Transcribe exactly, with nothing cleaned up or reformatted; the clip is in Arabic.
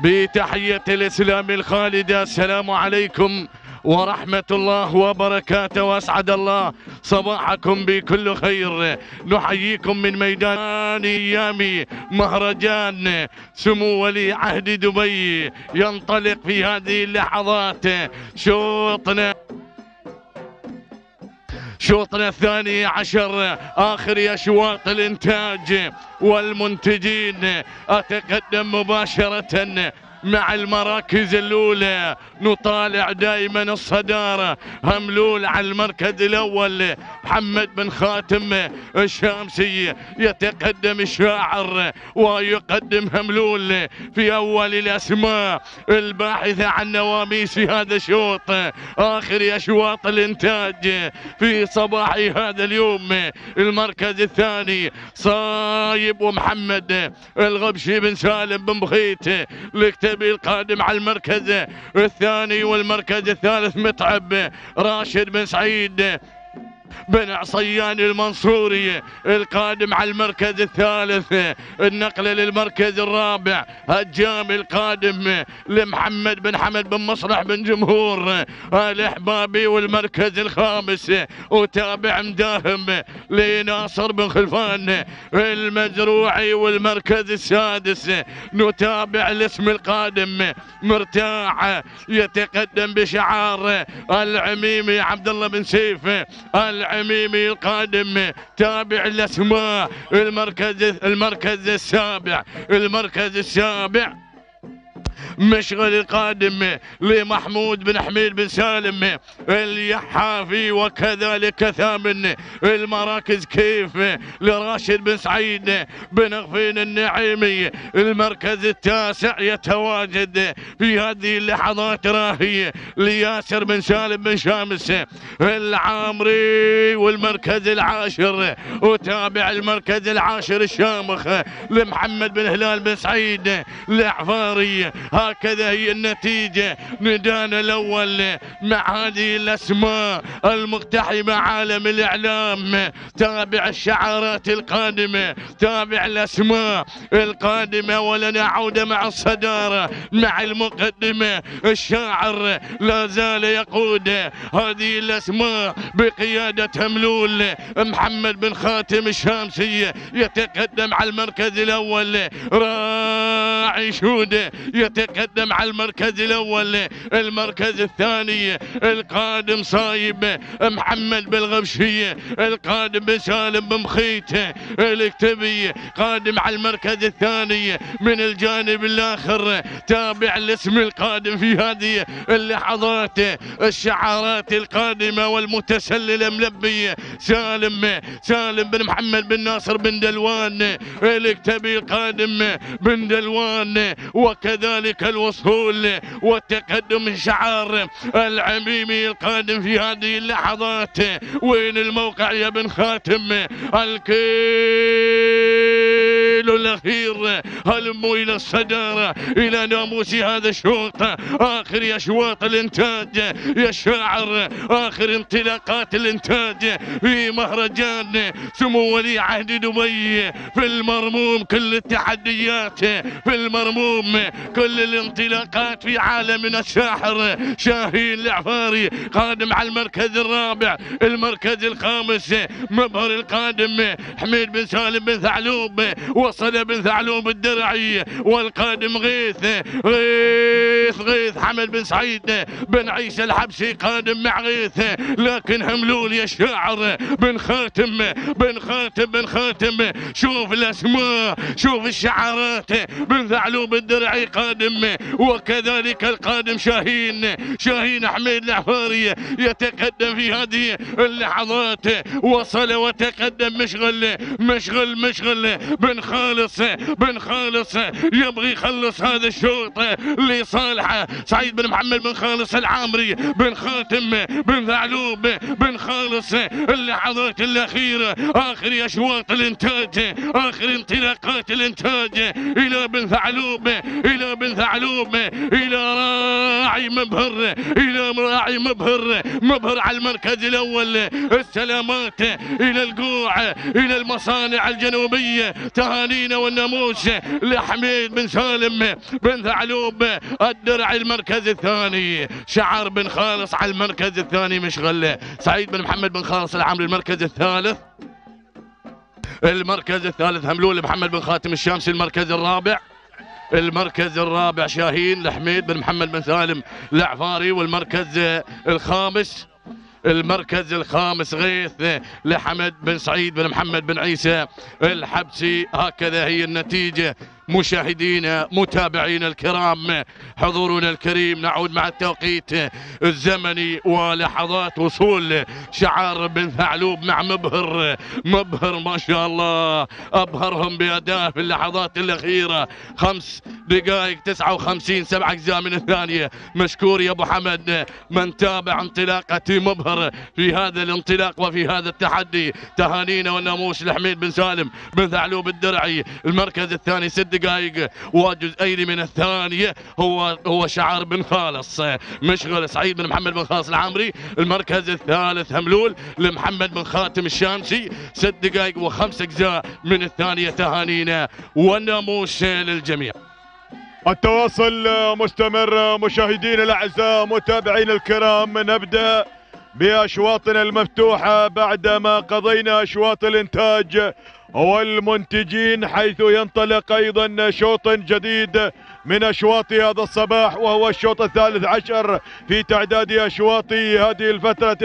بتحية الإسلام الخالدة. السلام عليكم ورحمة الله وبركاته، وأسعد الله صباحكم بكل خير. نحييكم من ميدان أيام مهرجان سمو ولي عهد دبي. ينطلق في هذه اللحظات شوطنا شوطنا الثاني عشر، آخر أشواط الإنتاج والمنتجين. أتقدم مباشرة مع المراكز الأولى، نطالع دائما الصدارة. هملول على المركز الأول محمد بن خاتم الشامسي، يتقدم الشاعر ويقدم هملول في أول الأسماء الباحثة عن نواميس هذا الشوط. آخر أشواط الإنتاج في صباح هذا اليوم. المركز الثاني صايب ومحمد الغبشي بن سالم بن بخيت القادم على المركز الثاني. والمركز الثالث متعب راشد بن سعيد بن عصيان المنصوري القادم على المركز الثالث. النقلة للمركز الرابع هجام القادم لمحمد بن حمد بن مصلح بن جمهور الإحبابي. والمركز الخامس وتابع مداهم لناصر بن خلفان المزروعي. والمركز السادس نتابع الاسم القادم مرتاع، يتقدم بشعار العميمي عبد الله بن سيف العميمي القادم. تابع الاسماء المركز المركز السابع المركز السابع مشغل القادم لمحمود بن حميد بن سالم اليحافي. وكذلك ثامن المراكز كيف لراشد بن سعيد بن غفين النعيمي. المركز التاسع يتواجد في هذه اللحظات راهي لياسر بن سالم بن شامس العامري. والمركز العاشر وتابع المركز العاشر الشامخ لمحمد بن هلال بن سعيد العفاري. هكذا هي النتيجة. ندانا الأول مع هذه الأسماء المقتحمة عالم الإعلام. تابع الشعارات القادمة، تابع الأسماء القادمة. ولنعود مع الصدارة مع المقدمة. الشاعر لا زال يقود هذه الأسماء بقيادة هملول محمد بن خاتم الشامسي. يتقدم على المركز الأول راعي شودة، يتقدم على المركز الأول. المركز الثاني القادم صايب محمد بالغبشية القادم بسالم بن مخيت الكتبي قادم على المركز الثاني. من الجانب الآخر تابع الاسم القادم في هذه اللحظات. الشعارات القادمة والمتسللة ملبية سالم سالم بن محمد بن ناصر بن دلوان الكتبي القادم بن دلوان. وكذلك الوصول والتقدم شعار العميمي القادم في هذه اللحظات. وين الموقع يا بن خاتم؟ الكيل الأخير. هلموا إلى الصدارة، إلى ناموس هذا الشوط. آخر أشواط الإنتاج يا شاعر، آخر انطلاقات الإنتاج في مهرجان سمو ولي عهد دبي. في المرموم كل التحديات، في المرموم كل الانطلاقات في عالمنا. الساحر شاهين العفاري قادم على المركز الرابع. المركز الخامس مبهر القادم حميد بن سالم بن ثعلوب. وصل بن ثعلوب الدرعي. والقادم غيث غيث غيث حمد بن سعيد بن عيسى الحبسي قادم مع غيث. لكن هملول يا شاعر بن خاتم بن خاتم بن خاتم. شوف الاسماء، شوف الشعارات. بن ثعلوب الدرعي قادم، وكذلك القادم شاهين شاهين حميد العفاري يتقدم في هذه اللحظات. وصل وتقدم مشغل مشغل مشغل بن خالص بن خالص يبغي يخلص هذا الشوط لصالحه. سعيد بن محمد بن خالص العامري بن خاتم بن ثعلوب بن خالص. اللحظات الأخيرة، آخر أشواط الإنتاج، آخر انطلاقات الإنتاج. إلى بن ثعلوب إلى بن ثعلوب إلى راعي مبهر إلى راعي مبهر مبهر على المركز الأول. السلامات إلى القوع، إلى المصانع الجنوبية. تهانينا والناموس الناموس لحميد بن سالم بن ثعلوب الدرعي المركز الثاني. شعر بن خالص على المركز الثاني مشغل. سعيد بن محمد بن خالص العمري المركز الثالث. المركز الثالث هملول محمد بن خاتم الشامسي المركز الرابع. المركز الرابع شاهين لحميد بن محمد بن سالم العفاري. والمركز الخامس المركز الخامس غيث لحمد بن سعيد بن محمد بن عيسى الحبسي. هكذا هي النتيجة مشاهدينا متابعينا الكرام، حضورنا الكريم. نعود مع التوقيت الزمني ولحظات وصول شعار بن ثعلوب مع مبهر. مبهر ما شاء الله أبهرهم بأداء في اللحظات الأخيرة. خمس دقائق تسعة وخمسين سبع أجزاء من الثانية. مشكور يا أبو حمد من تابع انطلاقة مبهر في هذا الانطلاق وفي هذا التحدي. تهانينا والناموس لحميد بن سالم بن ثعلوب الدرعي المركز الثاني ست دقائق وجزئين من الثانية. هو هو شعار بن خالص مشغل سعيد بن محمد بن خالص العامري. المركز الثالث هملول لمحمد بن خاتم الشامسي ست دقائق وخمس أجزاء من الثانية. تهانينا والناموس للجميع. التواصل مستمر مشاهدينا الأعزاء متابعينا الكرام. نبدأ بأشواطنا المفتوحة بعدما قضينا أشواط الإنتاج والمنتجين، حيث ينطلق أيضا شوط جديد من أشواط هذا الصباح وهو الشوط الثالث عشر في تعداد أشواط هذه الفترة